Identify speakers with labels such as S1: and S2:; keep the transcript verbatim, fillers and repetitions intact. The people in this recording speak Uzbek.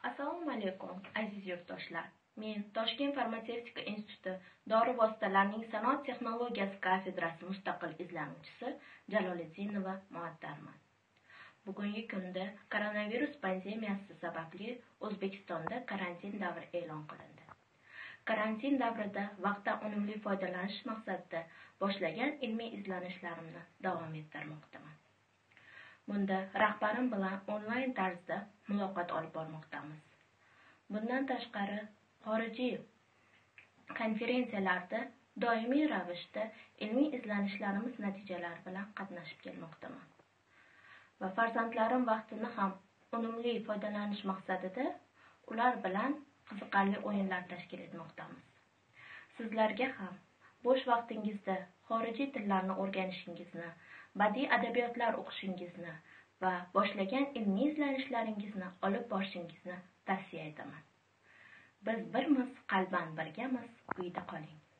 S1: Assalomu alaykum, aziz yurtdoshlar. Men Toshkent farmatsevtika instituti dori vositalarining sanoat texnologiyasi kafedrasi mustaqil izlanuvchisi Jaloliddinova Muattarman. Bugungi kunda koronavirus pandemiyasi sababli O'zbekistonda karantin davri e'lon qilindi. Karantin davrida vaqtdan unumli foydalanish maqsadida boshlagan ilmiy izlanishlarimni davom ettirmoqdaman. Bunda rahbarim bilan onlayn tarzda muloqot olib bormoqdamiz. Bundan tashqari, xorijiy konferensiyalarda doimiy ravishda ilmiy izlanishlarimiz natijalari bilan qatnashib kelmoqdaman. Va farzandlarim vaqtini ham unumli foydalanish maqsadida ular bilan qiziqarli o'yinlar tashkil etmoqdamiz. Sizlarga ham bo'sh vaqtingizda xorijiy tillarni o'rganishingizni, badiiy adabiyotlar o'qishingizni va boshlagan ilmiy izlanishlaringizni olib borishingizni tavsiya etaman. Biz birmiz, qalban birgamiz, uyda qoling.